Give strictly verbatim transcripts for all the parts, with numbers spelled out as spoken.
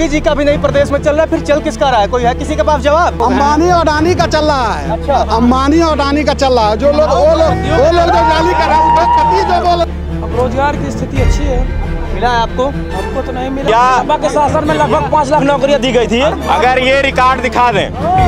योगी जी का भी नहीं प्रदेश में चल रहा है, फिर चल किसका रहा है? कोई है किसी के पास जवाब? अंबानी और अडानी का चल रहा है। अच्छा, अंबानी और अडानी का चल रहा है। जो लोग वो लोग वो लोग जो गाली कर रहे हैं, जो बोल अब रोजगार की स्थिति अच्छी है। मिला है आपको? हमको तो नहीं मिला। क्या के शासन में लगभग पाँच लाख नौकरियां दी गई थी। अगर ये रिकॉर्ड दिखा दें,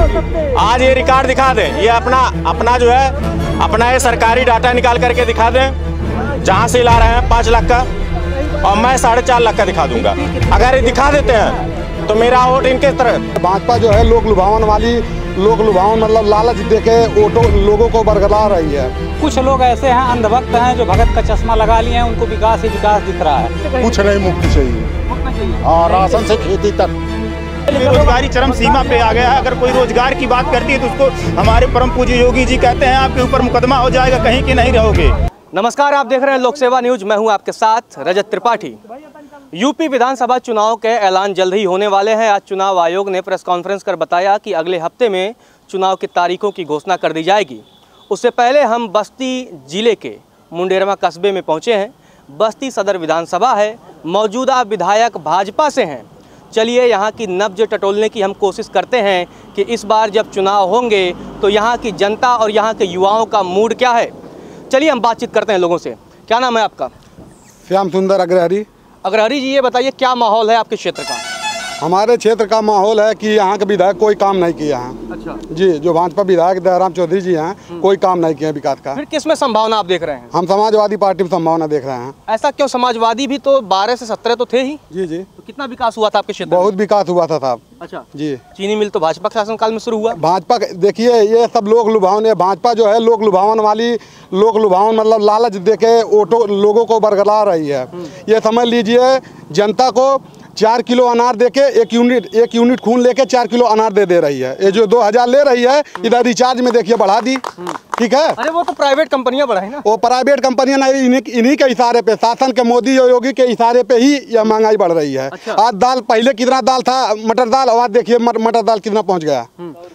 आज ये रिकॉर्ड दिखा दें, ये अपना अपना जो है अपना ये सरकारी डाटा निकाल करके दिखा दें जहाँ से ला रहे हैं पाँच लाख का, और मैं साढ़े चार लाख का दिखा दूंगा। अगर ये दिखा देते हैं तो मेरा वोट इनके तरफ। भाजपा जो है लोक लुभावन वाली लोक लुभावन मतलब लालच देके वोटों लोगों को बरगला रही है। कुछ लोग ऐसे हैं अंधभक्त हैं जो भगत का चश्मा लगा लिए हैं, उनको विकास ही विकास दिख रहा है। कुछ नहीं, मुक्ति चाहिए और राशन से खेती तक। बेरोजगारी चरम सीमा पे आ गया है। अगर कोई रोजगार की बात करती है तो उसको हमारे परम पूज्य योगी जी कहते हैं आपके ऊपर मुकदमा हो जाएगा, कहीं के नहीं रहोगे। नमस्कार, आप देख रहे हैं लोक सेवा न्यूज। मैं हूं आपके साथ रजत त्रिपाठी। यूपी विधानसभा चुनाव के ऐलान जल्द ही होने वाले हैं। आज चुनाव आयोग ने प्रेस कॉन्फ्रेंस कर बताया कि अगले हफ्ते में चुनाव की तारीखों की घोषणा कर दी जाएगी। उससे पहले हम बस्ती जिले के मुंडेरवा कस्बे में पहुंचे हैं। बस्ती सदर विधानसभा है, मौजूदा विधायक भाजपा से हैं। चलिए यहाँ की नब्ज टटोलने की हम कोशिश करते हैं कि इस बार जब चुनाव होंगे तो यहाँ की जनता और यहाँ के युवाओं का मूड क्या है। चलिए हम बातचीत करते हैं लोगों से। क्या नाम है आपका? श्याम सुंदर अग्रहरी। अग्रहरी जी, ये बताइए क्या माहौल है आपके क्षेत्र का? हमारे क्षेत्र का माहौल है कि यहाँ के विधायक कोई काम नहीं किया है। अच्छा जी, जो भाजपा विधायक दयाराम चौधरी जी हैं कोई काम नहीं किया विकास का। फिर किस में संभावना आप देख रहे हैं? हम समाजवादी पार्टी में संभावना देख रहे हैं। ऐसा क्यों? समाजवादी भी तो बारह से सत्रह तो थे ही। जी जी, तो कितना विकास हुआ था आपके क्षेत्र में? बहुत विकास हुआ था साहब। अच्छा जी, चीनी मिल तो भाजपा के शासनकाल में शुरू हुआ। भाजपा देखिए ये सब लोग लुभावन है। भाजपा जो है लोक लुभावन वाली लोक लुभावन मतलब लालच देके वोटों लोगों को बरगला रही है। ये समझ लीजिए जनता को चार किलो अनार देके एक यूनिट एक यूनिट खून लेके चार किलो अनार दे दे रही है। ये जो दो हजार ले रही है इधर रिचार्ज में देखिए बढ़ा दी। ठीक है, अरे वो तो प्राइवेट कंपनियां बढ़ाई ना। वो प्राइवेट कंपनियां नहीं, इन्हीं इन्हीं के इशारे पे, शासन के मोदी और योगी के इशारे पे ही यह महंगाई बढ़ रही है। अच्छा। आज दाल पहले कितना दाल था, मटर दाल, और आज देखिए मटर दाल कितना पहुंच गया।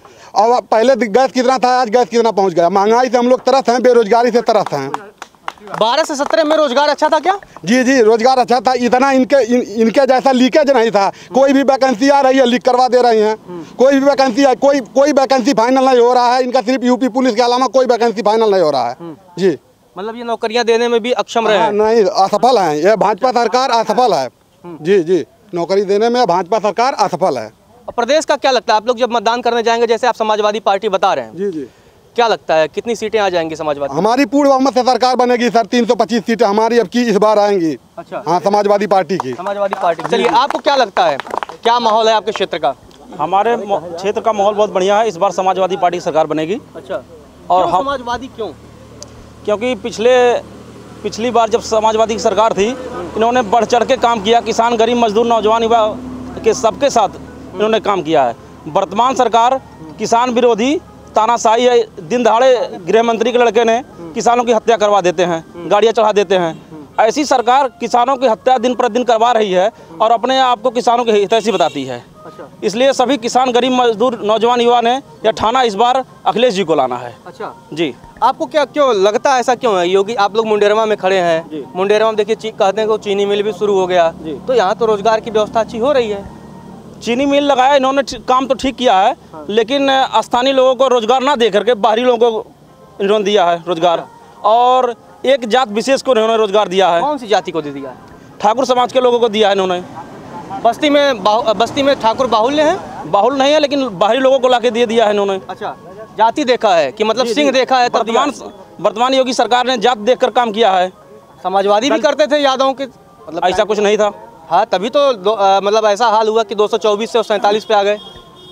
और पहले गैस कितना था, आज गैस कितना पहुंच गया। महंगाई से हम लोग तरस हैं, बेरोजगारी से तरस हैं। बारह से सत्रह में रोजगार अच्छा था क्या? जी जी, रोजगार अच्छा था। इतना इनके इन, इनके जैसा लीकेज नहीं था। कोई भी वैकेंसी आ रही है लीक करवा दे रही हैं। कोई भी वैकेंसी है, कोई कोई वैकेंसी फाइनल नहीं हो रहा है इनका। सिर्फ यूपी पुलिस के अलावा कोई वैकेंसी फाइनल नहीं हो रहा है। जी, मतलब ये नौकरियां देने में भी अक्षम रहे हैं। नहीं, असफल है। ये भाजपा सरकार असफल है। जी जी, नौकरी देने में भाजपा सरकार असफल है। प्रदेश का क्या लगता है? आप लोग जब मतदान करने जाएंगे, जैसे आप समाजवादी पार्टी बता रहे हैं, जी जी, क्या लगता है कितनी सीटें आ जाएंगी समाजवादी? हमारी पूर्ण बहुमत से सरकार बनेगी सर। तीन सौ पच्चीस सीटें हमारी अब की इस बार आएंगी। अच्छा, हाँ, समाजवादी पार्टी की। समाजवादी पार्टी। चलिए, आपको क्या लगता है क्या माहौल है आपके क्षेत्र का? हमारे क्षेत्र का माहौल बहुत बढ़िया है। इस बार समाजवादी पार्टी की सरकार बनेगी। अच्छा, और क्यों हम समाजवादी क्यों? क्योंकि पिछले पिछली बार जब समाजवादी की सरकार थी, इन्होंने बढ़ चढ़ के काम किया। किसान, गरीब, मजदूर, नौजवान, युवा के सबके साथ इन्होंने काम किया है। वर्तमान सरकार किसान विरोधी तानाशाही है। दिन दहाड़े गृह मंत्री के लड़के ने किसानों की हत्या करवा देते हैं, गाड़ियाँ चढ़ा देते हैं। ऐसी सरकार किसानों की हत्या दिन प्रतिदिन करवा रही है और अपने आप को किसानों के हितैषी बताती है। अच्छा, इसलिए सभी किसान, गरीब, मजदूर, नौजवान, युवा ने यह ठाना इस बार अखिलेश जी को लाना है। अच्छा जी, आपको क्या क्यों लगता है, ऐसा क्यों है? योगी, आप लोग मुंडेरवा में खड़े हैं। मुंडेरवा में देखिए कहते हैं कि चीनी मिल भी शुरू हो गया, तो यहाँ तो रोजगार की व्यवस्था अच्छी हो रही है। चीनी मिल लगाया, इन्होंने काम तो ठीक किया है। हाँ। लेकिन स्थानीय लोगों को रोजगार ना दे करके बाहरी लोगों को इन्होंने दिया है रोजगार। और एक जात विशेष को इन्होंने रोजगार दिया है। कौन सी जाति को दे दिया है? ठाकुर समाज के लोगों को दिया है इन्होंने। बस्ती में बस्ती में ठाकुर बाहुल्य हैं? बाहुल नहीं है, लेकिन बाहरी लोगों को लाके दे दिया है इन्होंने। अच्छा, जाति देखा है कि मतलब सिंह देखा है? वर्तमान वर्तमान योगी सरकार ने जात देखकर काम किया है। समाजवादी भी करते थे यादवों के, मतलब ऐसा कुछ नहीं था। हाँ, तभी तो आ, मतलब ऐसा हाल हुआ कि दो सौ चौबीस से सैंतालीस पे आ गए।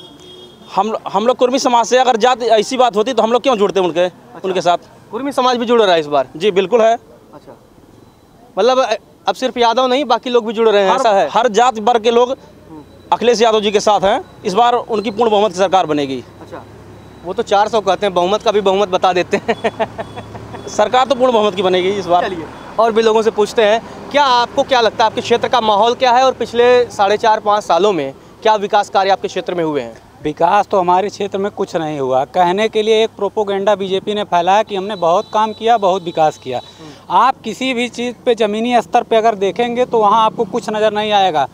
हम हम लोग कुर्मी समाज से, अगर जात ऐसी बात होती तो हम लोग क्यों जुड़ते उनके अच्छा। उनके साथ। कुर्मी समाज भी जुड़ रहा है इस बार? जी बिल्कुल है। अच्छा, मतलब अब सिर्फ यादव नहीं, बाकी लोग भी जुड़ रहे हैं, ऐसा है? हर जात वर्ग के लोग अखिलेश यादव जी के साथ हैं। इस बार उनकी पूर्ण बहुमत की सरकार बनेगी। अच्छा, वो तो चार सौ कहते हैं, बहुमत का भी बहुमत बता देते हैं। सरकार तो पूर्ण बहुमत की बनेगी इस बार। चलिए और भी लोगों से पूछते हैं, क्या आपको क्या लगता है आपके क्षेत्र का माहौल क्या है और पिछले साढ़े चार पाँच सालों में क्या विकास कार्य आपके क्षेत्र में हुए हैं? विकास तो हमारे क्षेत्र में कुछ नहीं हुआ। कहने के लिए एक प्रोपोगेंडा बीजेपी ने फैलाया कि हमने बहुत काम किया, बहुत विकास किया। आप किसी भी चीज़ पे ज़मीनी स्तर पे अगर देखेंगे तो वहाँ आपको कुछ नज़र नहीं आएगा।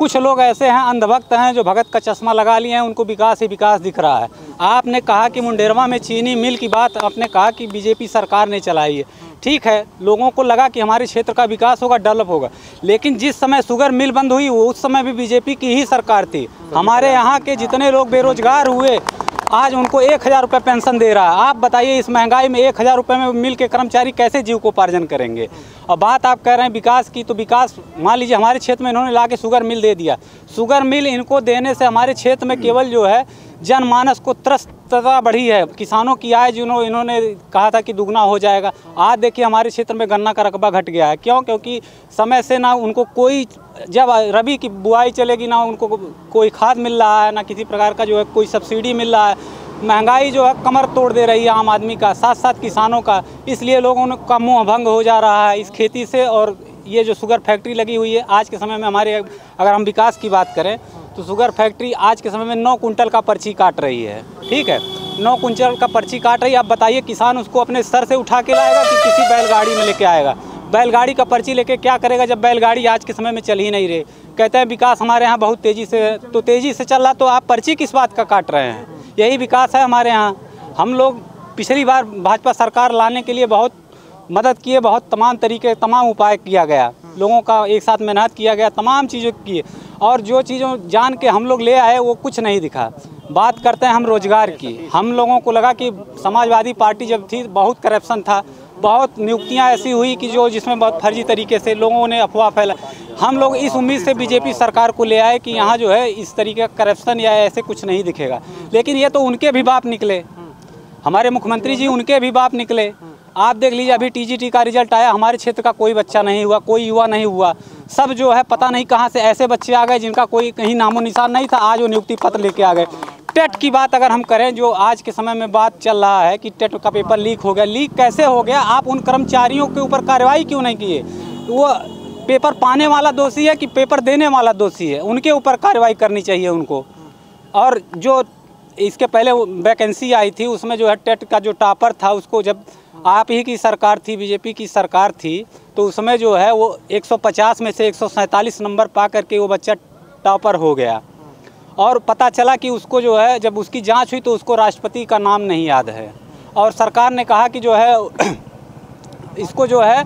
कुछ लोग ऐसे हैं अंधभक्त हैं जो भगत का चश्मा लगा लिए हैं, उनको विकास ही विकास दिख रहा है। आपने कहा कि मुंडेरवा में चीनी मिल की बात आपने कहा कि बीजेपी सरकार ने चलाई है, ठीक है, लोगों को लगा कि हमारे क्षेत्र का विकास होगा, डेवलप होगा, लेकिन जिस समय शुगर मिल बंद हुई उस समय भी बीजेपी की ही सरकार थी। हमारे यहाँ के जितने लोग बेरोजगार हुए आज उनको एक हज़ार रुपये पेंशन दे रहा है। आप बताइए इस महंगाई में एक हज़ार रुपये में मिल के कर्मचारी कैसे जीविकोपार्जन करेंगे। और बात आप कह रहे हैं विकास की, तो विकास मान लीजिए हमारे क्षेत्र में इन्होंने ला के शुगर मिल दे दिया। शुगर मिल इनको देने से हमारे क्षेत्र में केवल जो है जनमानस को त्रस्तता बढ़ी है, किसानों की आय जिन्होंने इन्होंने कहा था कि दुगना हो जाएगा, आज देखिए हमारे क्षेत्र में गन्ना का रकबा घट गया है। क्यों? क्योंकि समय से ना उनको कोई, जब रबी की बुआई चलेगी ना उनको कोई खाद मिल रहा है, ना किसी प्रकार का जो है कोई सब्सिडी मिल रहा है। महंगाई जो है कमर तोड़ दे रही है आम आदमी का, साथ साथ किसानों का, इसलिए लोगों का मुँह भंग हो जा रहा है इस खेती से। और ये जो शुगर फैक्ट्री लगी हुई है आज के समय में हमारे, अगर हम विकास की बात करें तो शुगर फैक्ट्री आज के समय में नौ कुंटल का पर्ची काट रही है, ठीक है, नौ कुंटल का पर्ची काट रही है। आप बताइए किसान उसको अपने सर से उठा के लाएगा कि किसी बैलगाड़ी में लेके आएगा? बैलगाड़ी का पर्ची लेके क्या करेगा जब बैलगाड़ी आज के समय में चल ही नहीं रही। कहते हैं विकास हमारे यहाँ बहुत तेज़ी से है, तो तेज़ी से चल रहा तो आप पर्ची किस बात का काट रहे हैं? यही विकास है हमारे यहाँ। हम लोग पिछली बार भाजपा सरकार लाने के लिए बहुत मदद किए, बहुत तमाम तरीके तमाम उपाय किया गया, लोगों का एक साथ मेहनत किया गया, तमाम चीज़ों की, और जो चीज़ों जान के हम लोग ले आए वो कुछ नहीं दिखा। बात करते हैं हम रोजगार की। हम लोगों को लगा कि समाजवादी पार्टी जब थी बहुत करप्शन था, बहुत नियुक्तियां ऐसी हुई कि जो जिसमें बहुत फर्जी तरीके से लोगों ने अफवाह फैला। हम लोग इस उम्मीद से बीजेपी सरकार को ले आए कि यहाँ जो है इस तरीके का करप्शन या ऐसे कुछ नहीं दिखेगा, लेकिन ये तो उनके भी बाप निकले, हमारे मुख्यमंत्री जी उनके भी बाप निकले। आप देख लीजिए अभी टीजीटी का रिजल्ट आया, हमारे क्षेत्र का कोई बच्चा नहीं हुआ, कोई युवा नहीं हुआ, सब जो है पता नहीं कहाँ से ऐसे बच्चे आ गए जिनका कोई कहीं नामो निशान नहीं था, आज वो नियुक्ति पत्र लेके आ गए। टेट की बात अगर हम करें, जो आज के समय में बात चल रहा है कि टेट का पेपर लीक हो गया, लीक कैसे हो गया? आप उन कर्मचारियों के ऊपर कार्रवाई क्यों नहीं किए? वो पेपर पाने वाला दोषी है कि पेपर देने वाला दोषी है? उनके ऊपर कार्रवाई करनी चाहिए उनको। और जो इसके पहले वैकेंसी आई थी उसमें जो है टेट का जो टॉपर था उसको, जब आप ही की सरकार थी, बीजेपी की सरकार थी, तो उसमें जो है वो एक सौ पचास में से एक सौ सैंतालीस नंबर पा करके वो बच्चा टॉपर हो गया। और पता चला कि उसको जो है जब उसकी जांच हुई तो उसको राष्ट्रपति का नाम नहीं याद है, और सरकार ने कहा कि जो है इसको जो है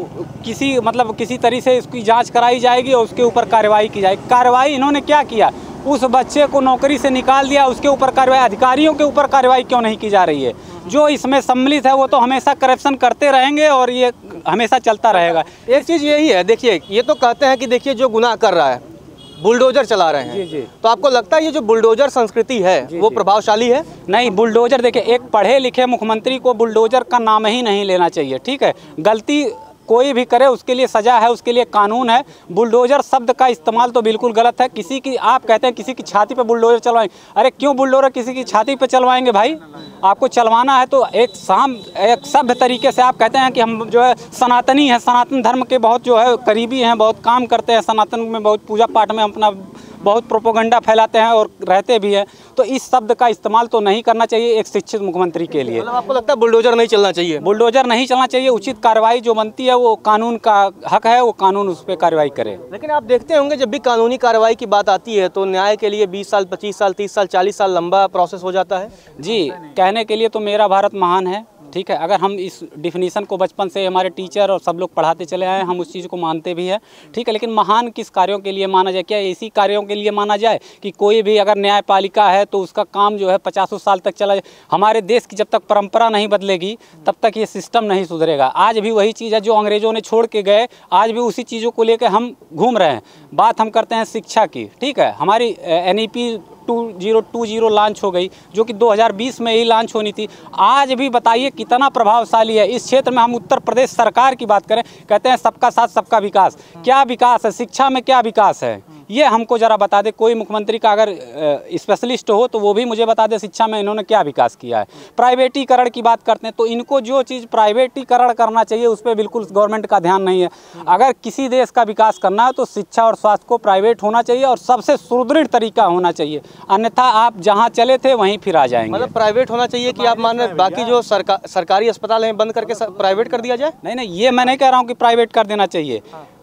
किसी मतलब किसी तरीके से इसकी जांच कराई जाएगी और उसके ऊपर कार्रवाई की जाएगी। कार्रवाई इन्होंने क्या किया? उस बच्चे को नौकरी से निकाल दिया, उसके ऊपर कार्रवाई, अधिकारियों के ऊपर कार्रवाई क्यों नहीं की जा रही है? जो इसमें सम्मिलित है वो तो हमेशा करप्शन करते रहेंगे और ये हमेशा चलता रहेगा। एक चीज़ यही है, देखिए ये तो कहते हैं कि देखिए जो गुनाह कर रहा है बुलडोजर चला रहे हैं, जी जी। तो आपको लगता है ये जो बुलडोजर संस्कृति है जी, वो जी। प्रभावशाली है? नहीं, बुलडोजर देखिए, एक पढ़े लिखे मुख्यमंत्री को बुलडोजर का नाम ही नहीं लेना चाहिए, ठीक है। गलती कोई भी करे उसके लिए सज़ा है, उसके लिए कानून है। बुलडोजर शब्द का इस्तेमाल तो बिल्कुल गलत है। किसी की, आप कहते हैं किसी की छाती पे बुलडोजर चलवाएंगे, अरे क्यों बुलडोजर किसी की छाती पे चलवाएंगे भाई? आपको चलवाना है तो एक शाम एक सभ्य तरीके से। आप कहते हैं कि हम जो है सनातनी हैं, सनातन धर्म के बहुत जो है करीबी हैं, बहुत काम करते हैं, सनातन में बहुत पूजा पाठ में अपना बहुत प्रोपोगंडा फैलाते हैं और रहते भी हैं, तो इस शब्द का इस्तेमाल तो नहीं करना चाहिए एक शिक्षित मुख्यमंत्री के लिए। मतलब आपको लगता है बुलडोजर नहीं चलना चाहिए? बुलडोजर नहीं चलना चाहिए। उचित कार्रवाई जो बनती है वो कानून का हक है, वो कानून उस पर कार्रवाई करे। लेकिन आप देखते होंगे जब भी कानूनी कार्रवाई की बात आती है तो न्याय के लिए बीस साल, पच्चीस साल, तीस साल, चालीस साल लंबा प्रोसेस हो जाता है। जी, कहने के लिए तो मेरा भारत महान है, ठीक है। अगर हम इस डिफिनीशन को बचपन से हमारे टीचर और सब लोग पढ़ाते चले आए, हम उस चीज़ को मानते भी हैं, ठीक है। लेकिन महान किस कार्यों के लिए माना जाए? क्या ऐसी कार्यों के लिए माना जाए कि कोई भी अगर न्यायपालिका है तो उसका काम जो है पचासों साल तक चला जाए? हमारे देश की जब तक परंपरा नहीं बदलेगी तब तक ये सिस्टम नहीं सुधरेगा। आज भी वही चीज़ है जो अंग्रेज़ों ने छोड़ के गए, आज भी उसी चीज़ों को लेकर हम घूम रहे हैं। बात हम करते हैं शिक्षा की, ठीक है। हमारी N E P two zero two zero launch हो गई, जो कि दो हज़ार बीस में ही लॉन्च होनी थी। आज भी बताइए कितना प्रभावशाली है इस क्षेत्र में। हम उत्तर प्रदेश सरकार की बात करें, कहते हैं सबका साथ सबका विकास। क्या विकास है? शिक्षा में क्या विकास है ये हमको ज़रा बता दे। कोई मुख्यमंत्री का अगर स्पेशलिस्ट हो तो वो भी मुझे बता दे शिक्षा में इन्होंने क्या विकास किया है। प्राइवेटीकरण की बात करते हैं तो इनको जो चीज़ प्राइवेटीकरण करना चाहिए उस पर बिल्कुल गवर्नमेंट का ध्यान नहीं है। अगर किसी देश का विकास करना है तो शिक्षा और स्वास्थ्य को प्राइवेट होना चाहिए और सबसे सुदृढ़ तरीका होना चाहिए, अन्यथा आप जहाँ चले थे वहीं फिर आ जाएंगे। मतलब प्राइवेट होना चाहिए कि आप मान रहे हैं बाकी जो सरकार सरकारी अस्पताल हैं बंद करके प्राइवेट कर दिया जाए? नहीं नहीं, ये मैं नहीं कह रहा हूँ कि प्राइवेट कर देना चाहिए।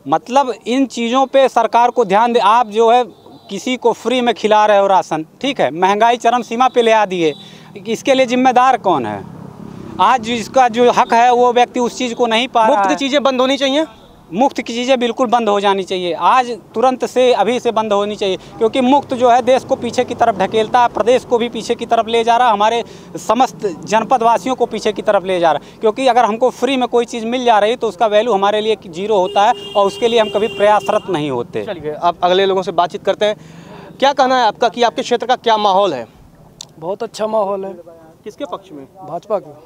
मतलब इन चीज़ों पे सरकार को ध्यान दे। आप जो है किसी को फ्री में खिला रहे हो राशन, ठीक है, महंगाई चरम सीमा पे ले आ दी है, इसके लिए जिम्मेदार कौन है? आज जिसका जो हक है वो व्यक्ति उस चीज़ को नहीं पा रहा है। मुफ्त की चीज़ें बंद होनी चाहिए, मुफ्त की चीज़ें बिल्कुल बंद हो जानी चाहिए, आज तुरंत से अभी से बंद होनी चाहिए, क्योंकि मुफ्त जो है देश को पीछे की तरफ ढकेलता है, प्रदेश को भी पीछे की तरफ ले जा रहा है, हमारे समस्त जनपद वासियों को पीछे की तरफ ले जा रहा है। क्योंकि अगर हमको फ्री में कोई चीज़ मिल जा रही है तो उसका वैल्यू हमारे लिए जीरो होता है और उसके लिए हम कभी प्रयासरत नहीं होते। चलिए आप अगले लोगों से बातचीत करते हैं। क्या कहना है आपका कि आपके क्षेत्र का क्या माहौल है? बहुत अच्छा माहौल है। किसके पक्ष में? भाजपा के।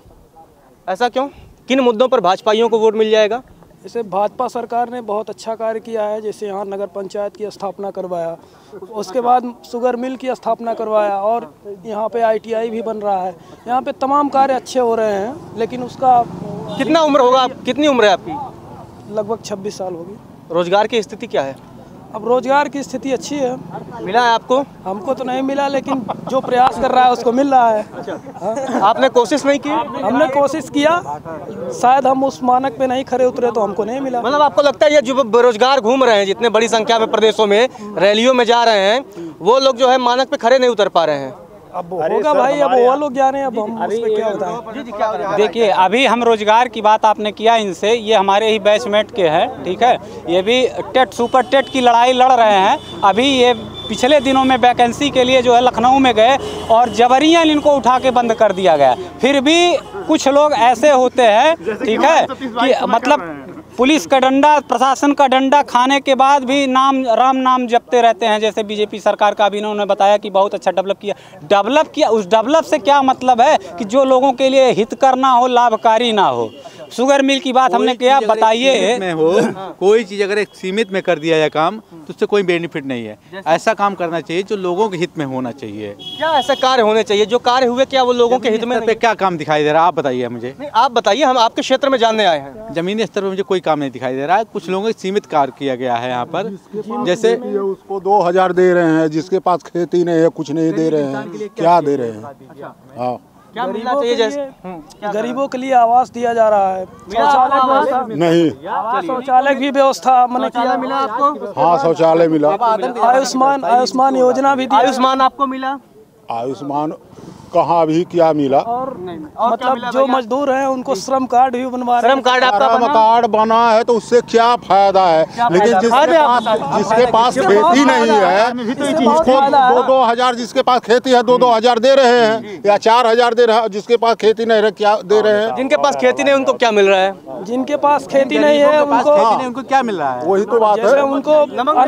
ऐसा क्यों? किन मुद्दों पर भाजपाइयों को वोट मिल जाएगा? जैसे भाजपा सरकार ने बहुत अच्छा कार्य किया है, जैसे यहाँ नगर पंचायत की स्थापना करवाया, उसके बाद शुगर मिल की स्थापना करवाया और यहाँ पे आईटीआई भी बन रहा है। यहाँ पे तमाम कार्य अच्छे हो रहे हैं, लेकिन उसका कितना उम्र होगा आप, कितनी उम्र है आपकी? लगभग छब्बीस साल होगी। रोजगार की स्थिति क्या है? अब रोजगार की स्थिति अच्छी है। मिला है आपको? हमको तो नहीं मिला, लेकिन जो प्रयास कर रहा है उसको मिल रहा है। हाँ। आपने कोशिश नहीं की? हमने कोशिश किया, शायद हम उस मानक पे नहीं खरे उतरे तो हमको नहीं मिला। मतलब आपको लगता है ये जो बेरोजगार घूम रहे हैं जितने बड़ी संख्या में प्रदेशों में रैलियों में जा रहे हैं, वो लोग जो है मानक पे खरे नहीं उतर पा रहे हैं? अब होगा भाई, अब वो लोग जाने, अब हम उस पे क्या बताएं। देखिए अभी हम रोजगार की बात आपने किया इनसे, ये हमारे ही बैचमेट के हैं, ठीक है, ये भी टेट सुपर टेट की लड़ाई लड़ रहे हैं। अभी ये पिछले दिनों में वैकेंसी के लिए जो है लखनऊ में गए और जबरियन इनको उठा के बंद कर दिया गया। फिर भी कुछ लोग ऐसे होते हैं, ठीक है, कि मतलब पुलिस का डंडा, प्रशासन का डंडा खाने के बाद भी नाम राम नाम जपते रहते हैं। जैसे बीजेपी सरकार का भी इन्होंने बताया कि बहुत अच्छा डेवलप किया। डेवलप किया, उस डेवलप से क्या मतलब है कि जो लोगों के लिए हितकर ना हो, लाभकारी ना हो। शुगर मिल की बात हमने किया, बताइए में हो कोई चीज़ अगर एक सीमित में कर दिया जाए काम तो उससे कोई बेनिफिट नहीं है। ऐसा काम करना चाहिए जो लोगों के हित में होना चाहिए। क्या ऐसे कार्य होने चाहिए जो कार्य हुए, क्या वो लोगों के हित में? पे क्या काम दिखाई दे रहा है आप बताइए मुझे। नहीं, आप बताइए, हम आपके क्षेत्र में जानने आए हैं। जमीनी स्तर पर मुझे कोई काम नहीं दिखाई दे रहा है। कुछ लोगों को सीमित कार्य किया गया है यहाँ पर, जैसे उसको दो हजार दे रहे हैं, जिसके पास खेती नहीं है कुछ नहीं दे रहे हैं। क्या दे रहे हैं? हाँ, क्या मिलना चाहिए? जैसे गरीबों के लिए आवास दिया जा रहा है, शौचालय नहीं, शौचालय की व्यवस्था मैंने किया। मिला आपको? हाँ शौचालय मिला। आयुष्मान आयुष्मान योजना भी दी। आयुष्मान आपको मिला? आयुष्मान कहाँ भी क्या मिला? और मतलब जो मजदूर हैं उनको श्रम कार्ड भी बनवा रहे हैं। श्रम कार्ड आपका श्रम बना? कार्ड बना है तो उससे क्या फायदा है? लेकिन जिसके पास जिसके पास खेती नहीं है उसको दो दो हजार, जिसके पास खेती है दो दो हजार दे रहे हैं या चार हजार दे रहे हैं। जिसके पास खेती नहीं है क्या दे रहे हैं? जिनके पास खेती नहीं उनको क्या मिल रहा है? जिनके पास खेती नहीं है उनको उनको क्या मिल रहा है? वही तो बात है। उनको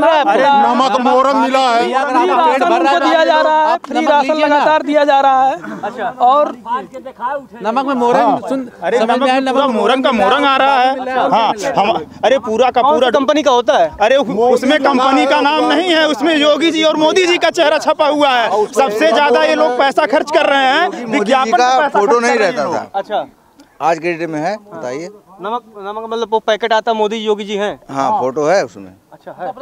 नमक मोरम मिला है, उनको दिया जा रहा है, फ्री राशन लगातार दिया जा रहा है। अच्छा, और नमक में मोरंग सुन, अरे समझ में आया, नमक पूरा मोरंग का मोरंग आ रहा है। हाँ, हम अरे पूरा का पूरा कंपनी का होता है। अरे उसमें कंपनी का नाम नहीं है, उसमें योगी जी और मोदी जी का चेहरा छपा हुआ है। सबसे ज्यादा ये लोग पैसा खर्च कर रहे हैं विज्ञापन का। फोटो नहीं रहता था, अच्छा, आज के डेट में है। बताइए, नमक नमक मतलब वो पैकेट आता मोदी योगी जी हैं? हाँ फोटो है उसमें। अच्छा है।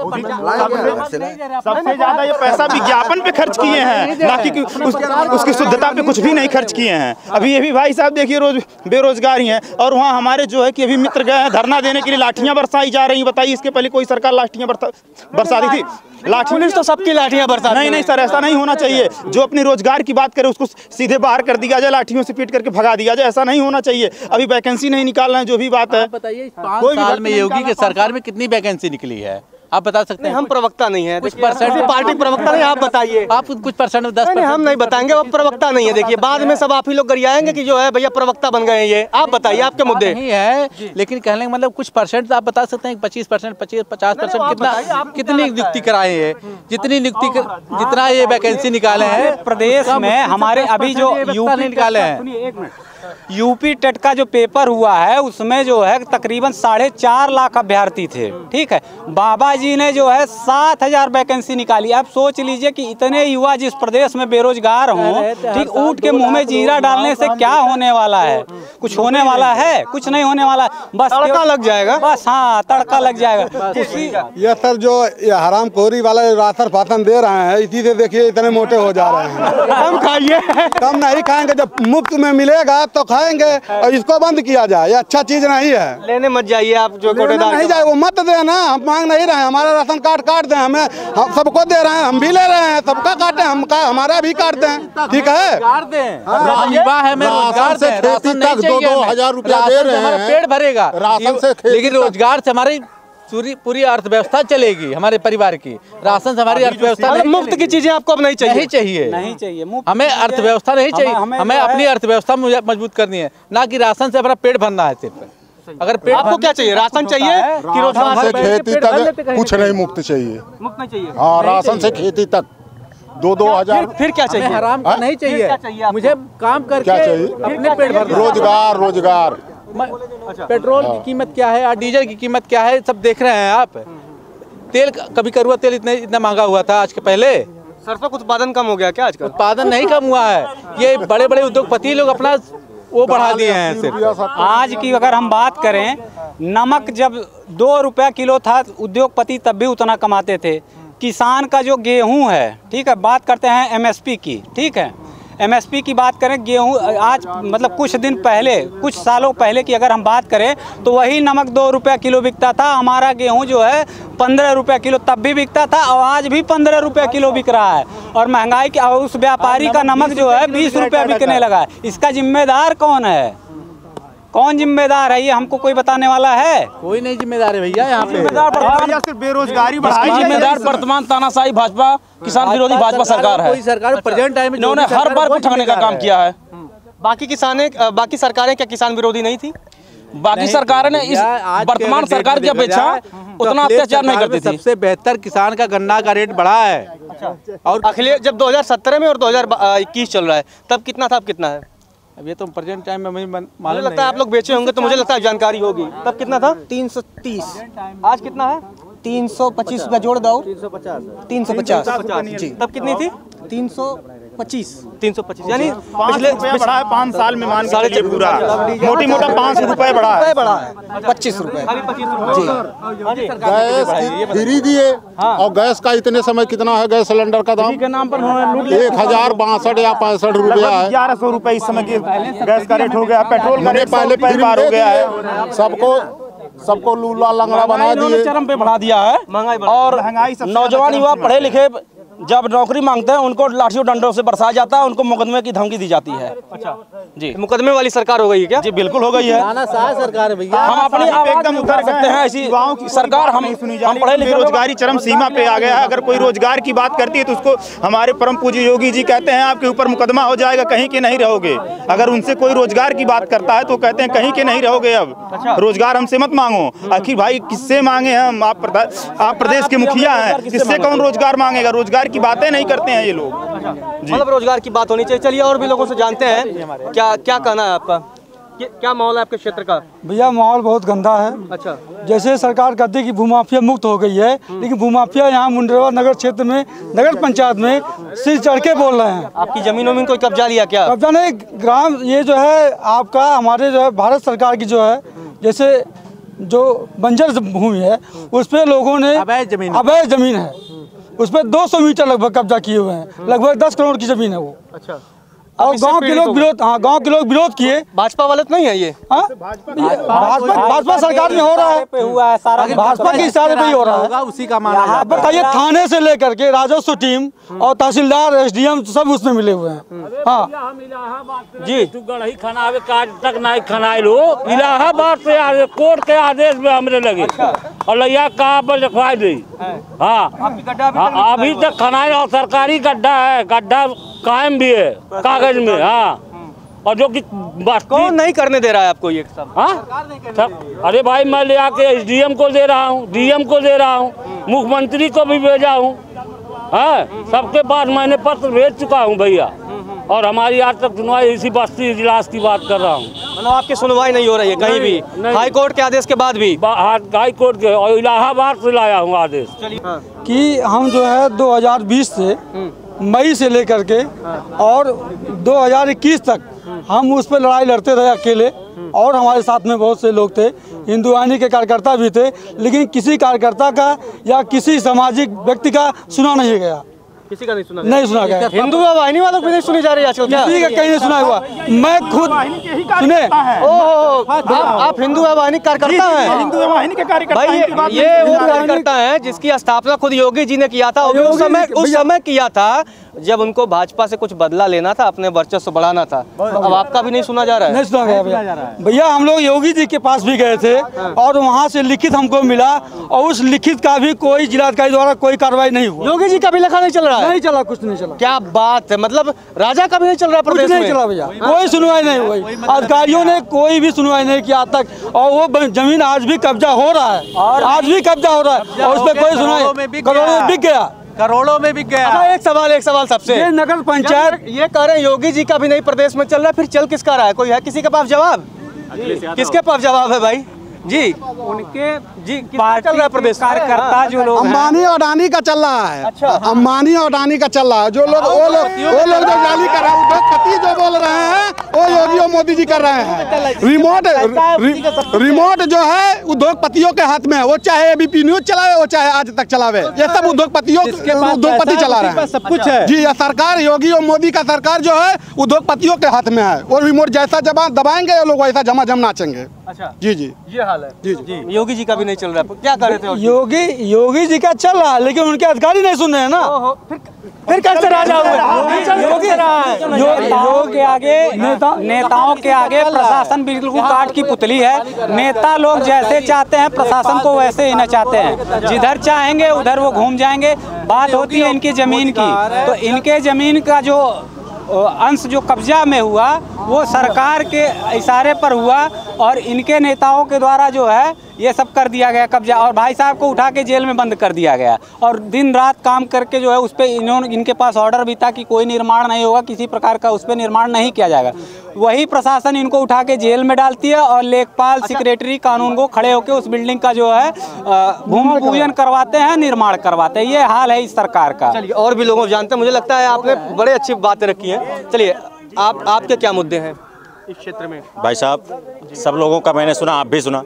सबसे ज्यादा ये पैसा विज्ञापन पे खर्च किए हैं, ना कि उस, उसकी शुद्धता पे कुछ भी नहीं खर्च किए हैं। अभी ये भी भाई साहब देखिए रोज बेरोजगार ही हैं, और वहाँ हमारे जो है कि अभी मित्र गए हैं धरना देने के लिए, लाठियाँ बरसाई जा रही हैं। बताइए, इसके पहले कोई सरकार लाठियाँ बरसा दी थी? लाठी पुलिस तो सबकी लाठियाँ बरसा। नहीं नहीं सर, ऐसा नहीं होना चाहिए। जो अपनी रोजगार की बात करे उसको सीधे बाहर कर दिया जाए, लाठियों से पीट करके भगा दिया जाए, ऐसा नहीं होना चाहिए। अभी वैकेंसी नहीं निकाल रहे हैं, जो भी बात है। बताइए, पाँच साल में योगी की सरकार में कितनी वैकेंसी निकली है आप बता सकते हैं? हम प्रवक्ता नहीं है, कुछ परसेंट पार्टी प्रवक्ता नहीं, आप बताइए। आप कुछ परसेंट दस नहीं, हम नहीं बताएंगे, अब प्रवक्ता नहीं है। देखिए बाद में सब आप ही लोग गरियाएंगे कि जो है भैया प्रवक्ता बन गए हैं। ये आप बताइए, आपके मुद्दे नहीं है, लेकिन कहने का मतलब कुछ परसेंट आप बता सकते हैं, पच्चीस परसेंट पच्चीस पचास परसेंट कितना कितनी नियुक्ति कराए हैं? जितनी नियुक्ति जितना ये वैकेंसी निकाले हैं प्रदेश में हमारे अभी जो यूपी निकाले हैं, यूपी टेट का जो पेपर हुआ है उसमें जो है तकरीबन साढ़े चार लाख अभ्यर्थी थे, ठीक है। बाबा जी ने जो है सात हजार वैकेंसी निकाली। अब सोच लीजिए कि इतने युवा जिस प्रदेश में बेरोजगार हों, ठीक, ऊँट के मुंह में जीरा डालने से क्या होने वाला है? कुछ होने वाला है? कुछ नहीं होने वाला, बस तड़का लग जाएगा। बस हाँ, तड़का लग जाएगा उसी। ये सर जो ये हरामखोरी वाला राशन पातन दे रहे हैं, इसी से देखिए इतने मोटे हो जा रहे हैं। कम खाइए। कम नहीं खाएंगे, जब मुफ्त में मिलेगा तो खाएंगे और इसको बंद किया जाए, ये अच्छा चीज नहीं है। लेने मत जाइए आप जो लेने कोटेदार नहीं जाए वो मत दे ना, हम मांग नहीं रहे हैं, हमारा राशन कार्ड काट दें, हमें हम सबको दे रहे हैं, हम भी ले रहे हैं, सबका काटे, हम का हमारा भी काट दें, ठीक है। रोजगार दें, युवा है, हमें रोजगार दें, राशन नहीं चाहिए, दो हजार रुपया दे रहे हैं, पेट भरेगा राशन से, लेकिन रोजगार से हमारी पूरी पूरी अर्थव्यवस्था चलेगी, हमारे परिवार की। राशन से हमारी अर्थव्यवस्था नहीं मुफ्त की चीजें आपको अब नहीं चाहिए, नहीं चाहिए, नहीं चाहिए मुफ्त हमें अर्थव्यवस्था नहीं चाहिए, हमें- हमें अपनी अर्थव्यवस्था मजबूत करनी है, ना कि राशन से अपना पेट भरना है सिर्फ। अगर पेट आपको क्या चाहिए, राशन चाहिए कि रोजगार? राशन से खेती तक कुछ नहीं मुफ्त चाहिए, मुफ्त नहीं चाहिए। हाँ राशन से खेती तक दो दो हजार। फिर क्या चाहिए? हराम का नहीं चाहिए, मुझे काम करके क्या चाहिए? अपने पेट भरना। रोजगार रोजगार पेट्रोल की कीमत क्या है और डीजल की कीमत क्या है सब देख रहे हैं आप। तेल कभी करुआ तेल इतने इतना महंगा हुआ था आज के पहले। सरसों का उत्पादन कम हो गया क्या आजकल? उत्पादन नहीं कम हुआ है, ये बड़े बड़े उद्योगपति लोग अपना वो बढ़ा दिए हैं सिर्फ। आज की अगर हम बात करें, नमक जब दो रुपया किलो था, उद्योगपति तब भी उतना कमाते थे। किसान का जो गेहूं है, ठीक है, बात करते हैं एमएसपी की, ठीक है, एमएसपी की बात करें, गेहूं आज मतलब कुछ दिन पहले, कुछ सालों पहले की अगर हम बात करें तो वही नमक दो रुपया किलो बिकता था, हमारा गेहूं जो है पंद्रह रुपया किलो तब भी बिकता था और आज भी पंद्रह रुपया किलो बिक रहा है। और महंगाई की उस व्यापारी का नमक जो है बीस रुपया बिकने लगा है। इसका जिम्मेदार कौन है? कौन जिम्मेदार है? ये हमको कोई बताने वाला है? कोई नहीं जिम्मेदार है भैया यहाँ पे। सिर्फ बेरोजगारी बढ़ाई, जिम्मेदार वर्तमान तानाशाही भाजपा किसान विरोधी भाजपा सरकार है। कोई सरकार प्रेजेंट टाइम में इन्होंने हर बार कुछ ठगने का काम किया है। बाकी किसाने बाकी सरकारें क्या किसान विरोधी नहीं थी? बाकी सरकारें ने इस वर्तमान सरकार की अपेक्षा उतना अत्याचार नहीं करती थी। सबसे बेहतर किसान का गन्ना का रेट बढ़ा है। और अखिलेश जब दो हज़ार सत्रह में और दो हज़ार इक्कीस चल रहा है तब कितना था, अब कितना है? अब ये तो प्रेजेंट टाइम में मुझे मुझे मालूम लगता है आप लोग बेचे होंगे तो मुझे लगता है जानकारी होगी। तब कितना था? तीन सौ तीस। आज कितना है? तीन सौ पच्चीस रुपया जोड़ दो। तीन सौ पचास। तीन सौ पचास जी। तब कितनी थी? तीन सौ पच्चीस। तीन सौ पच्चीस यानी पिछले बढ़ा है पाँच साल में, मान के चलिए पूरा मोटी मोटा पाँच सौ रुपए बढ़ा है, बढ़ा है पच्चीस रुपए जी। गैस फ्री दिए और गैस का इतने समय कितना है गैस सिलेंडर का दाम? के नाम पर उन्होंने लूट एक हजार बासठ या पैंसठ रुपया है। ग्यारह सौ रुपए इस समय की गैस का रेट हो गया, पेट्रोल का रेट पहले पहले पार हो गया है। सबको सबको लूला लंगड़ा बना दिए, चरम पे बढ़ा दिया है। और महंगाई सबसे नौजवान युवा पढ़े लिखे जब नौकरी मांगते हैं उनको लाठियों डंडों से बरसाया जाता है, उनको मुकदमे की धमकी दी जाती है। अच्छा जी, मुकदमे वाली सरकार हो गई है क्या? जी बिल्कुल हो गई है। सरकार है भैया, हम अपनी आवाज एकदम उठा सकते हैं, ऐसी सरकार हम हम पढ़े लिखे बेरोजगारी चरम सीमा पे आ गया है। अगर कोई रोजगार की बात करती है तो उसको हमारे परम पूज्य योगी जी कहते हैं आपके ऊपर मुकदमा हो जाएगा, कहीं के नहीं रहोगे। अगर उनसे कोई रोजगार की बात करता है तो कहते हैं कहीं के नहीं रहोगे, अब रोजगार हमसे मत मांगो। आखिर भाई किससे मांगे हम? आप आप प्रदेश के मुखिया हैं, किससे कौन रोजगार मांगेगा? रोजगार की बातें नहीं करते हैं ये लोग। मतलब रोजगार की बात होनी चाहिए। चलिए और भी लोगों से जानते हैं, क्या क्या कहना है आपका? क्या माहौल है आपके क्षेत्र का? भैया माहौल बहुत गंदा है। अच्छा, जैसे सरकार कहती है कि भूमाफिया मुक्त हो गई है, लेकिन भूमाफिया यहाँ मुंडेरवा नगर क्षेत्र में, नगर पंचायत में सिर चढ़ के बोल रहे हैं। आपकी जमीनों में कोई कब्जा लिया क्या? कब्जा नहीं, ग्राम ये जो है आपका हमारे जो है भारत सरकार की जो है, जैसे जो बंजर भूमि है उस पर लोगों ने अवैध जमीन अवैध जमीन है, उस पर दो सौ मीटर लगभग कब्जा किए हुए हैं, लगभग दस करोड़ की जमीन है वो। अच्छा, और गांव के लोग विरोध, हाँ गांव के लोग विरोध किए। भाजपा वाले तो नहीं है ये? हाँ भाजपा भाजपा सरकार में हो रहा है, हुआ है सारा, भाजपा के इशारे पे ही हो रहा है। उसी का मामला आप बताइए, थाने से लेकर के राजस्व टीम और तहसीलदार एसडीएम सब उसमें मिले हुए हैं। हाँ जी, खनावे काज तक नहीं खनाइल हो, इलाहाबाद से आदेश, कोर्ट के आदेश में हमरे लगे और लैया कहाँ पर लिखवाई दी। हाँ अभी तक खनाई और सरकारी गड्ढा है, गड्ढा कायम भी है कागज में। हाँ, और जो कि कौन नहीं करने दे रहा है आपको ये सब? हाँ सब, अरे भाई मैं ले आके एसडीएम को दे रहा हूँ, डीएम को दे रहा हूँ, मुख्यमंत्री को भी भेजा हूँ। हाँ, सबके पास मैंने पत्र भेज चुका हूँ भैया। और हमारी आज तक सुनवाई इसी बस्ती इजलास की बात कर रहा हूँ। मतलब आपकी सुनवाई नहीं हो रही है कहीं भी? हाई कोर्ट के आदेश के बाद भी? हाई कोर्ट के और इलाहाबाद से लाया हूँ आदेश कि हम जो है दो हज़ार बीस से मई से लेकर के और दो हज़ार इक्कीस तक हम उस पर लड़ाई लड़ते रहे अकेले, और हमारे साथ में बहुत से लोग थे, हिंदुवानी के कार्यकर्ता भी थे, लेकिन किसी कार्यकर्ता का या किसी सामाजिक व्यक्ति का सुना नहीं गया। किसी का नहीं सुना नहीं सुना गया। हिंदू वाहिनी वालों को भी नहीं सुनी जा रही आजकल क्या? किसी का कहीं नहीं सुना हुआ। मैं खुद सुने ओह आप, आप हिंदू वाहिनी कार्यकर्ता हैं? हिंदू वाहिनी के कार्यकर्ता भाई ये, ये वो कार्यकर्ता हैं जिसकी स्थापना खुद योगी जी ने किया था। उस समय उस समय किया था जब उनको भाजपा से कुछ बदला लेना था, अपने वर्चस्व बढ़ाना था। अब आपका भी नहीं सुना जा रहा है? नहीं सुना गया भैया। भैया हम लोग योगी जी के पास भी गए थे और वहाँ से लिखित हमको मिला और उस लिखित का भी कोई जिलाधिकारी द्वारा कोई कार्रवाई नहीं हुआ। योगी जी का भी लिखा नहीं चल रहा है? नहीं चला, कुछ नहीं चला। क्या बात है, मतलब राजा का भी नहीं चल रहा कुछ प्रदेश नहीं में? चला भैया, कोई सुनवाई नहीं हुई। अधिकारियों ने कोई भी सुनवाई नहीं किया आज तक और वो जमीन आज भी कब्जा हो रहा है, आज भी कब्जा हो रहा है और उस पर कोई सुनवाई। करोड़ों में बिक गया, करोड़ों में बिक गया। अच्छा एक सवाल एक सवाल सबसे, ये नगर पंचायत ये कह रहे हैं योगी जी का भी नहीं प्रदेश में चल रहा है, फिर चल किसका रहा है? कोई है किसी के पास जवाब? किसके पास जवाब है भाई जी? उनके जी किसका चल रहा है प्रदेश में? कार्यकर्ता जो लोग हैं, अंबानी और अडानी का चल रहा है। अच्छा। अंबानी और अडानी का चल रहा है। जो लोग वो लोग वो लोग जो गाली कर रहे हैं, उद्योगपति जो बोल रहे हैं वो योगी और मोदी जी कर रहे हैं। रिमोट रि, रिमोट जो है उद्योगपतियों के हाथ में है। वो चाहे एबीपी न्यूज चलावे, वो चाहे आज तक चलावे, ये सब उद्योगपतियों उद्योगपति चला रहे हैं। सब कुछ है जी, यह सरकार योगी और मोदी का सरकार जो है उद्योगपतियों के हाथ में है। और रिमोट जैसा जमा दबाएंगे ये लोग वैसा जमा जम नाचेंगे। अच्छा जी जी ये हाल है। जी जी योगी जी का भी नहीं चल रहा है, क्या कर रहे थे? योगी योगी जी का चल रहा है लेकिन उनके अधिकारी नहीं सुन रहे हैं ना। फिर कैसे राजा हुए? योगी नेताओं के आगे नेता नेताओं के आगे प्रशासन बिल्कुल काठ की पुतली है। नेता लोग जैसे चाहते हैं प्रशासन को वैसे ही नचाते हैं, जिधर चाहेंगे उधर वो घूम जाएंगे। बात होती है इनकी जमीन की, तो इनके जमीन का जो अंश जो कब्जा में हुआ वो सरकार के इशारे पर हुआ और इनके नेताओं के द्वारा जो है ये सब कर दिया गया कब्जा, और भाई साहब को उठा के जेल में बंद कर दिया गया और दिन रात काम करके जो है उस पर इन्होंने इनके पास ऑर्डर भी था कि कोई निर्माण नहीं होगा, किसी प्रकार का उस पर निर्माण नहीं किया जाएगा। वही प्रशासन इनको उठा के जेल में डालती है और लेखपाल सेक्रेटरी कानून को खड़े होकर उस बिल्डिंग का जो है भूमि पूजन करवाते हैं, निर्माण करवाते हैं। ये हाल है इस सरकार का। चलिए और भी लोगों को जानते हैं, मुझे लगता है आपने बड़े अच्छी बातें रखी हैं। चलिए आप आपके क्या मुद्दे हैं इस क्षेत्र में? भाई साहब सब लोगों का मैंने सुना, आप भी सुना।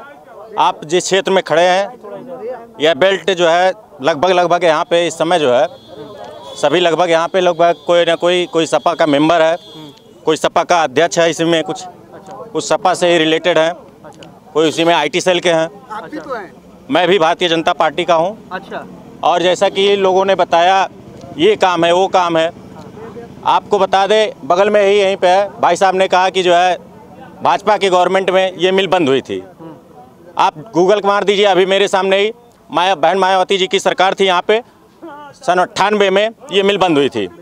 आप जिस क्षेत्र में खड़े हैं यह बेल्ट जो है लगभग लगभग यहाँ पे इस समय जो है सभी लगभग यहाँ पे लगभग कोई ना कोई कोई सपा का मेंबर है, कोई सपा का अध्यक्ष है, इसमें कुछ कुछ सपा से ही रिलेटेड है, कोई उसी में आईटी सेल के हैं। आप भी तो हैं? मैं भी भारतीय जनता पार्टी का हूँ। अच्छा। और जैसा कि लोगों ने बताया ये काम है वो काम है, आपको बता दे बगल में ही यहीं पे है। भाई साहब ने कहा कि जो है भाजपा की गवर्नमेंट में ये मिल बंद हुई थी। आप गूगल मार दीजिए, अभी मेरे सामने ही माया बहन मायावती जी की सरकार थी, यहाँ पे सन अट्ठानवे में ये मिल बंद हुई थी।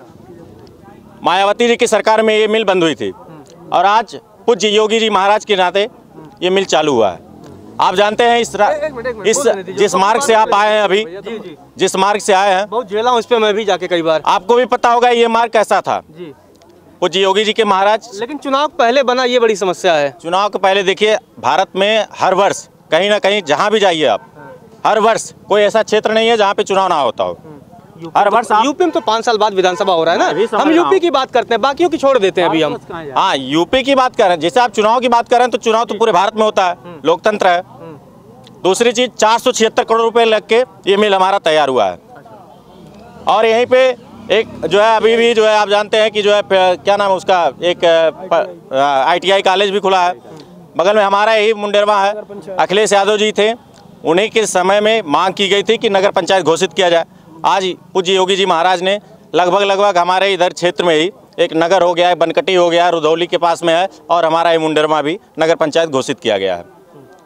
मायावती जी की सरकार में ये मिल बंद हुई थी और आज पूज्य योगी जी महाराज के नाते ये मिल चालू हुआ है। आप जानते हैं इस इस जिस मार्ग से आप आए हैं, अभी जिस मार्ग से आए हैं, बहुत झेला हूं इस पे मैं भी जाके कई बार। आपको भी पता होगा ये मार्ग कैसा था जी, पूज्य योगी जी के महाराज। लेकिन चुनाव पहले बना, ये बड़ी समस्या है। चुनाव के पहले देखिए भारत में हर वर्ष कहीं ना कहीं जहाँ भी जाइए आप, हर वर्ष कोई ऐसा क्षेत्र नहीं है जहाँ पे चुनाव ना होता हो। हर वर्ष यूपी में तो पाँच साल बाद विधानसभा हो रहा है ना, हम यूपी की बात करते हैं, बाकियों की छोड़ देते हैं अभी हम। हाँ यूपी की बात कर रहे हैं, जैसे आप चुनाव की बात कर रहे हैं तो चुनाव तो पूरे भारत में होता है, लोकतंत्र है। दूसरी चीज चार सौ छिहत्तर करोड़ रुपए लग के ये मिल हमारा तैयार हुआ है और यहीं पे एक जो है अभी भी जो है आप जानते हैं कि जो है क्या नाम है उसका, एक आईटीआई कॉलेज भी खुला है बगल में। हमारा यही मुंडेरवा है, अखिलेश यादव जी थे, उन्हीं के समय में मांग की गई थी कि नगर पंचायत घोषित किया जाए। आज पूज्य योगी जी महाराज ने लगभग लगभग हमारे इधर क्षेत्र में ही एक नगर हो गया है, बनकटी हो गया है, रुधौली के पास में है और हमारा ये मुंडेरवा भी नगर पंचायत घोषित किया गया है।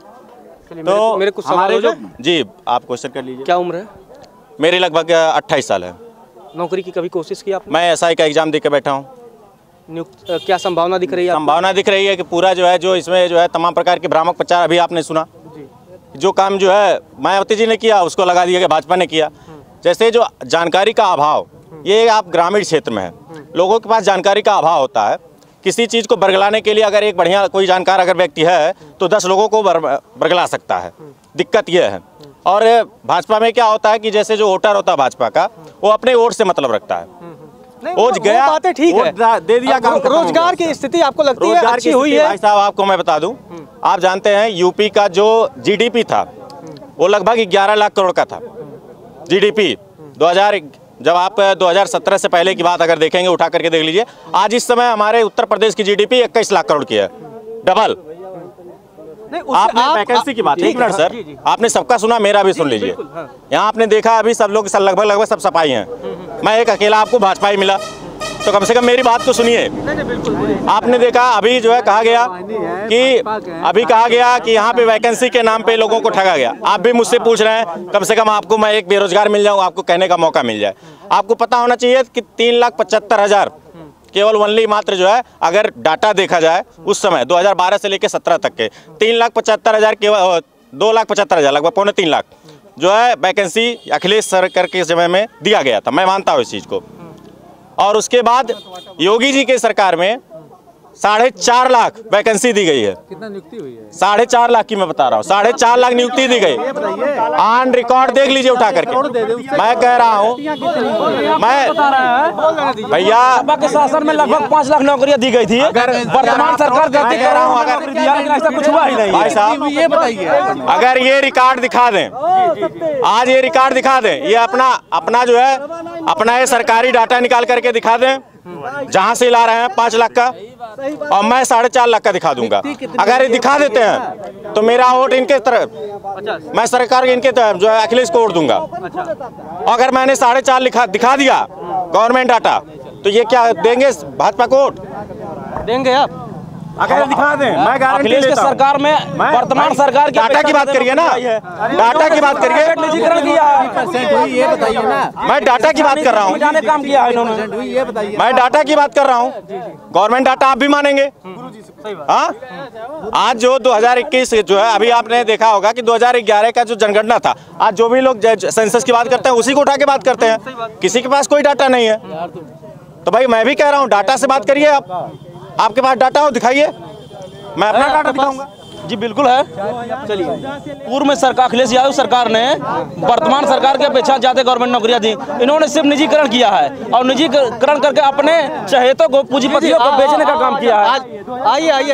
तो मेरे कुछ हमारे जो जी आप क्वेश्चन कर लीजिए। क्या उम्र है? मेरी लगभग अट्ठाईस साल है। नौकरी की कभी कोशिश की आपने? मैं एसआई का एग्जाम दे के बैठा हूँ। नियुक्त क्या संभावना दिख रही है? संभावना दिख रही है कि पूरा जो है जो इसमें जो है तमाम प्रकार के भ्रामक प्रचार, अभी आपने सुना जो काम जो है मायावती जी ने किया उसको लगा दिया कि भाजपा ने किया। जैसे जो जानकारी का अभाव, ये आप ग्रामीण क्षेत्र में है, लोगों के पास जानकारी का अभाव होता है। किसी चीज़ को बरगलाने के लिए अगर एक बढ़िया कोई जानकार अगर व्यक्ति है तो दस लोगों को बर, बरगला सकता है। दिक्कत यह है। और भाजपा में क्या होता है कि जैसे जो वोटर होता है भाजपा का, वो अपने वोट से मतलब रखता है। वो गया बातें ठीक है, दे दिया काम। रोजगार की स्थिति आपको लगती है अच्छी हुई है? भाई साहब आपको मैं बता दूं, आप जानते हैं यूपी का जो जीडीपी था वो लगभग ग्यारह लाख करोड़ का था। जीडीपी दो हज़ार जब आप दो हज़ार सत्रह से पहले की बात अगर देखेंगे, उठा करके देख लीजिए, आज इस समय हमारे उत्तर प्रदेश की जीडीपी इक्कीस लाख करोड़ की है, डबल। आपने वैकेंसी की बात, एक मिनट सर, आपने सबका सुना, मेरा भी सुन लीजिए। यहाँ आपने देखा अभी सब लोग लगभग लगभग सब सफाई हैं, मैं एक अकेला आपको भाजपा ही मिला, तो कम से कम मेरी बात तो सुनिए। आपने देखा अभी जो है कहा गया कि अभी कहा गया कि यहाँ पे वैकेंसी के नाम पे लोगों को ठगा गया। आप भी मुझसे पूछ रहे हैं, कम से कम आपको मैं एक बेरोजगार मिल जाऊँ, आपको कहने का मौका मिल जाए। आपको पता होना चाहिए कि तीन लाख पचहत्तर हजार केवल वनली मात्र जो है, अगर डाटा देखा जाए उस समय दो हज़ार बारह से लेकर सत्रह तक के तीन लाख पचहत्तर हजार केवल दो लाख पचहत्तर हजार लगभग पौने तीन लाख जो है वैकेंसी अखिलेश सरकार के समय में दिया गया था, मैं मानता हूँ इस चीज़ को। और उसके बाद योगी जी के सरकार में साढ़े चार लाख वैकेंसी दी गई है। कितना नियुक्ति हुई है? साढ़े चार लाख की मैं बता रहा हूँ, साढ़े चार लाख नियुक्ति दी गई। ऑन रिकॉर्ड देख लीजिए उठा करके। मैं कह रहा हूँ, मैं भैया के शासन में लगभग पाँच लाख नौकरियां दी गई थी, वर्तमान सरकार कहती कह रहा हूँ अगर ऐसा कुछ हुआ ही नहीं। भाई साहब ये बताइए, अगर ये रिकॉर्ड दिखा दें, आज ये रिकॉर्ड दिखा दें, ये अपना अपना जो है अपना ये सरकारी डाटा निकाल करके दिखा दें, जहां से ला रहे हैं पाँच लाख का, और मैं साढ़े चार लाख का दिखा दूंगा। अगर ये दिखा देते हैं तो मेरा वोट इनके तरफ, मैं सरकार के इनके तरफ जो है अखिलेश को वोट दूंगा। अगर मैंने साढ़े चार लिखा दिखा दिया गवर्नमेंट डाटा, तो ये क्या देंगे भाजपा को वोट देंगे आप? अगर दिखा दें, मैं गारंटी अखिलेश के सरकार में वर्तमान सरकार की डाटा की बात करिए ना, डाटा की बात करिए, निजीकरण किया, ये बताइए ना। मैं डाटा की बात कर रहा हूँ, जाने काम किया है इन्होंने, ये बताइए। मैं डाटा की बात कर रहा हूँ, गवर्नमेंट डाटा आप भी मानेंगे। हाँ, आज जो दो हज़ार इक्कीस जो है, अभी आपने देखा होगा कि दो हज़ार ग्यारह का जो जनगणना था, आज जो भी लोग सेंसस की बात करते हैं उसी को उठा के बात करते हैं, किसी के पास कोई डाटा नहीं है। तो भाई मैं भी कह रहा हूँ डाटा से बात करिए, आप आपके पास डाटा हो दिखाइए, मैं अपना डाटा दिखाऊंगा। जी बिल्कुल है। चलिए, पूर्व में सरकार अखिलेश यादव सरकार ने वर्तमान सरकार की अपेक्षा ज्यादा गवर्नमेंट नौकरियां दी, इन्होंने सिर्फ निजीकरण किया है और निजीकरण करके अपने चहेतों को, पूंजीपतियों को बेचने का काम किया है। आइए आइए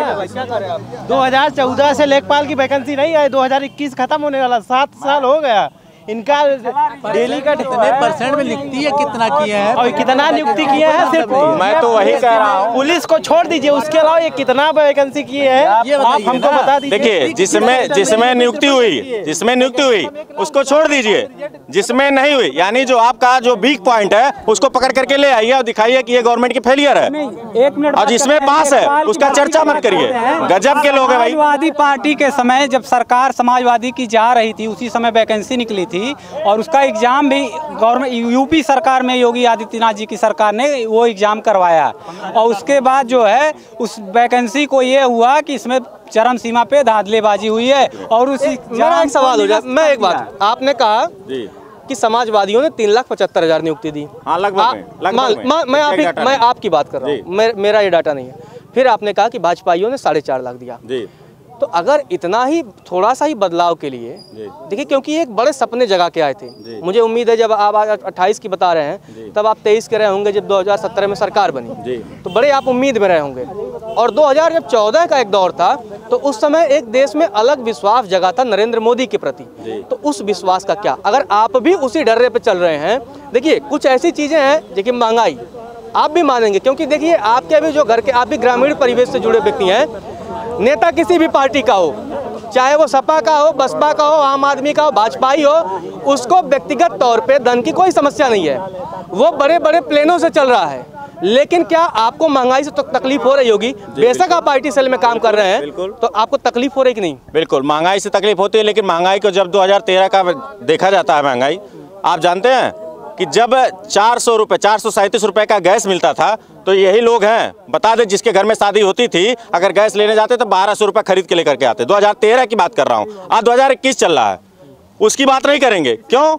दो हज़ार चौदह से लेखपाल की वैकेंसी नहीं आई, दो हज़ार इक्कीस खत्म होने वाला, सात साल हो गया। इनका डेली का कितने परसेंट में नियुक्ति है, कितना किया है और कितना नियुक्ति किया है? सिर्फ मैं तो वही कह रहा हूँ, पुलिस को छोड़ दीजिए, उसके अलावा ये कितना वैकेंसी किए हैं आप हमको बता दीजिए। देखिए, जिसमें जिसमें नियुक्ति हुई जिसमें नियुक्ति हुई उसको छोड़ दीजिए, जिसमें नहीं हुई यानी जो आपका जो वीक पॉइंट है उसको पकड़ करके ले आइए और दिखाइए कि ये गवर्नमेंट की फेलियर है, और जिसमें पास है उसका चर्चा मत करिए। गजब के लोग हैं भाई। समाजवादी पार्टी के समय जब सरकार समाजवादी की जा रही थी, उसी समय वैकेंसी निकली थी और उसका एग्जाम भी गवर्नमेंट यूपी सरकार में योगी आदित्यनाथ जी की सरकार ने वो एग्जाम करवाया, और उसके बाद जो है उस वैकेंसी को ये हुआ कि इसमें चरम सीमा पे धांधलेबाजी हुई है। और उसी मेरा एक सवाल हो जाए, मैं एक बात, आपने कहा जी कि समाजवादियों ने तीन लाख पचहत्तर हजार नियुक्ति दी। हाँ, लगभग लगभग मैं आपकी मैं आपकी बात कर रहा हूँ, मेरा ये डाटा नहीं है। फिर आपने कहा कि भाजपाइयों ने साढ़े चार लाख दिया जी। तो अगर इतना ही थोड़ा सा ही बदलाव के लिए देखिए, क्योंकि एक बड़े सपने जगा के आए थे, मुझे उम्मीद है जब आप अट्ठाईस की बता रहे हैं तब आप तेईस के रहे होंगे जब दो हज़ार सत्रह में सरकार बनी, तो बड़े आप उम्मीद में रहे होंगे। और दो हज़ार जब चौदह का एक दौर था तो उस समय एक देश में अलग विश्वास जगा था नरेंद्र मोदी के प्रति, तो उस विश्वास का क्या? अगर आप भी उसी डर्रे पे चल रहे हैं, देखिए कुछ ऐसी चीजें हैं देखिए, महंगाई आप भी मानेंगे, क्योंकि देखिए आपके अभी जो घर के, आप भी ग्रामीण परिवेश से जुड़े व्यक्ति हैं, नेता किसी भी पार्टी का हो, चाहे वो सपा का हो, बसपा का हो, आम आदमी का हो, भाजपा ही हो, उसको व्यक्तिगत तौर पे धन की कोई समस्या नहीं है, वो बड़े बड़े प्लेनों से चल रहा है। लेकिन क्या आपको महंगाई से तो तकलीफ हो रही होगी? बेशक आप पार्टी सेल में काम कर रहे हैं, तो आपको तकलीफ हो रही कि नहीं? बिल्कुल, महंगाई से तकलीफ होती है, लेकिन महंगाई को जब दो हज़ार तेरह का देखा जाता है, महंगाई आप जानते हैं कि जब चार सौ रुपये चार सौ सैंतीस रुपये का गैस मिलता था, तो यही लोग हैं, बता दें, जिसके घर में शादी होती थी, अगर गैस लेने जाते तो बारह सौ रुपये खरीद के लेकर के आते। दो हज़ार तेरह की बात कर रहा हूँ, आज दो हज़ार इक्कीस चल रहा है, उसकी बात नहीं करेंगे, क्यों?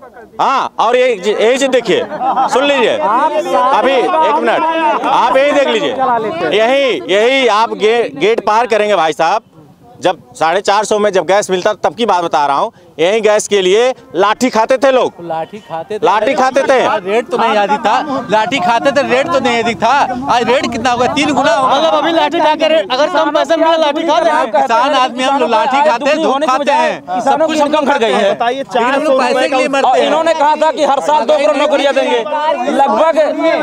हाँ, और ये यही चीज देखिए, सुन लीजिए, अभी एक मिनट, आप यही देख लीजिए, यही यही आप गे, गेट पार करेंगे भाई साहब, जब साढ़े चार सौ में जब गैस मिलता तब की बात बता रहा हूँ, यही गैस के लिए लाठी खाते थे लोग, लाठी खाते थे लाठी खाते थे। रेट तो नहीं अधिक था, लाठी खाते थे, रेट तो नहीं अधिक था। आज रेट कितना होगा? तीन गुना होगा। मतलब अभी लाठी खा के रेट, अगर कम पैसे में लाठी खा रहे हैं। किसान आदमी हम लोग लाठी खाते हैं, धूप खाते हैं, सब कुछ हम कम खड़ गई है। बताइए, लेकिन चार हम सौ लोग पैसे के लिए मरते हैं। इन्होंने कहा था कि हर साल दो करोड़ नौकरियां देंगे, लगभग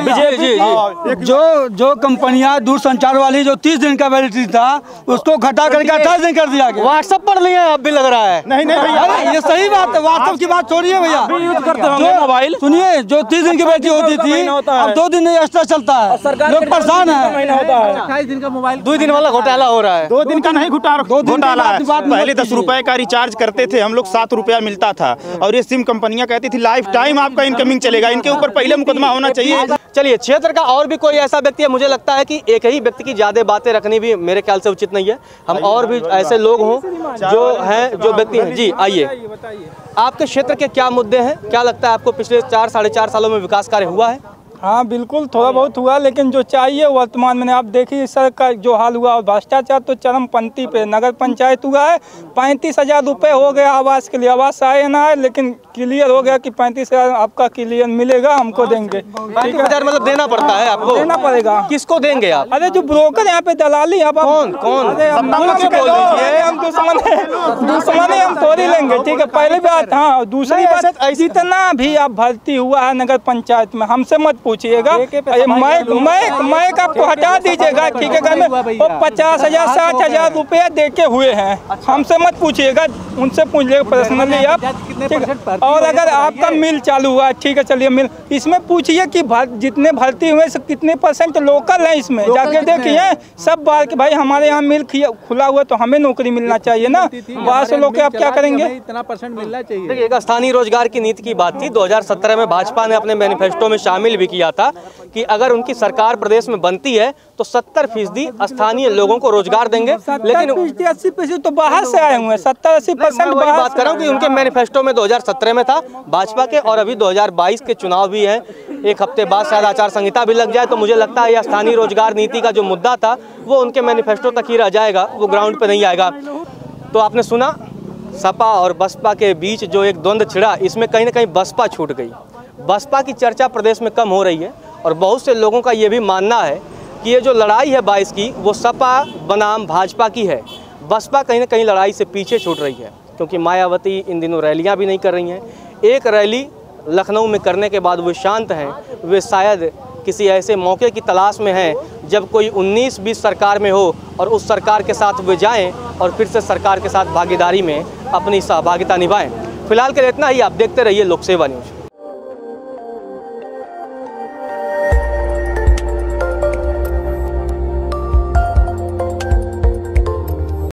बीजेपी जो जो कंपनियां दूरसंचार वाली जो तीस दिन का वैलिडिटी था उसको घटा करके अट्ठाईस दिन कर दिया गया। व्हाट्सएप पढ़ लिए अब भी लग रहा है। नहीं नहीं भैया, अरे ये सही बात है, व्हाट्सएप की बात छोड़िए भैया। यूज करते होंगे मोबाइल। सुनिए, जो तीस दिन की वैलिडिटी होती थी अब दो दिन एक्स्ट्रा चलता है, लोग परेशान है। अट्ठाईस दिन का मोबाइल, दो दिन वाला घोटाला हो रहा है। दो दिन का नहीं घोटाला दो दिन की घोटाला है। बात- बात मत पहले दस कीजिए। रुपए का रिचार्ज करते थे हम लोग, सात रुपया मिलता था, और ये सिम कंपनियां कहती थी लाइफ टाइम आपका इनकमिंग चलेगा। इनके ऊपर पहले मुकदमा होना चाहिए। चलिए, क्षेत्र का और भी कोई ऐसा व्यक्ति है, मुझे लगता है कि एक ही व्यक्ति की ज्यादा बातें रखनी भी मेरे ख्याल से उचित नहीं है। हम और भी ऐसे लोग हों जो हैं, जो व्यक्ति हैं। जी आइए, आपके क्षेत्र के क्या मुद्दे हैं? क्या लगता है आपको पिछले चार साढ़े चार सालों में विकास कार्य हुआ है? हाँ बिल्कुल, थोड़ा बहुत हुआ, लेकिन जो चाहिए वर्तमान में आप देखिए सड़क का जो हाल हुआ, और भ्रष्टाचार तो चरमपंथी पे। नगर पंचायत हुआ है, पैंतीस हजार रुपये हो गया आवास के लिए, आवास आए ना है, लेकिन क्लियर हो गया कि पैंतीस हजार आपका क्लियर मिलेगा, हमको देंगे। पैंतीस हजार मतलब देना पड़ता है आपको? देना पड़ेगा। किसको देंगे आप? अरे जो ब्रोकर यहाँ पे दलाली, अब कौन कौन? अरे हम बोल के बोल दीजिए, हम दुश्मन है, दुश्मन है, हम थोड़ी लेंगे। ठीक है, पहली बात। हाँ, दूसरी बात, जितना भी आप भर्ती हुआ है नगर पंचायत में, हमसे मत पूछिएगा। मैक मैक मैक आपको हटा दीजिएगा। ठीक है, घर में वो पचास हजार साठ हजार रुपया दे के हुए हैं, हमसे मत पूछिएगा, उनसे पूछ लीजिएगा पर्सनली आप। ठीक है, और अगर आपका मिल चालू हुआ, ठीक है चलिए मिल, इसमें पूछिए कि जितने भर्ती हुए कितने परसेंट लोकल है, इसमें जाके देखिए सब बार कि भाई हमारे यहाँ मिल खुला हुआ तो हमें नौकरी मिलना चाहिए ना। बाहर से लोग आप क्या करेंगे? इतना परसेंट मिलना चाहिए। देखिए, एक स्थानीय रोजगार की नीति की बात थी। दो हज़ार सत्रह में भाजपा ने अपने मैनिफेस्टो में शामिल भी किया था कि अगर उनकी सरकार प्रदेश में बनती है तो सत्तर फीसदी स्थानीय लोगों को रोजगार देंगे। लेकिन अस्सी फीसदी तो बाहर से आए हुए हैं, सत्तर अस्सी परसेंट बात कर रहा हूँ कि उनके मैनिफेस्टो में दो हज़ार सत्रह में था भाजपा के, और अभी दो हज़ार बाईस के चुनाव भी हैं, एक हफ्ते बाद शायद आचार संहिता भी लग जाए, तो मुझे लगता है यह स्थानीय रोजगार नीति का जो मुद्दा था वो उनके मैनिफेस्टो तक ही रह जाएगा, वो ग्राउंड पे नहीं आएगा। तो आपने सुना, सपा और बसपा के बीच जो एक द्वंद्व छिड़ा, इसमें कहीं ना कहीं बसपा छूट गई। बसपा की चर्चा प्रदेश में कम हो रही है, और बहुत से लोगों का ये भी मानना है कि ये जो लड़ाई है बाईस की, वो सपा बनाम भाजपा की है। बसपा कहीं ना कहीं लड़ाई से पीछे छूट रही है, क्योंकि मायावती इन दिनों रैलियां भी नहीं कर रही हैं। एक रैली लखनऊ में करने के बाद वो शांत हैं, वे शायद किसी ऐसे मौके की तलाश में हैं जब कोई उन्नीस बीस सरकार में हो और उस सरकार के साथ वे जाएं और फिर से सरकार के साथ भागीदारी में अपनी सहभागिता निभाएं। फिलहाल के लिए इतना ही। आप देखते रहिए लोक सेवा न्यूज।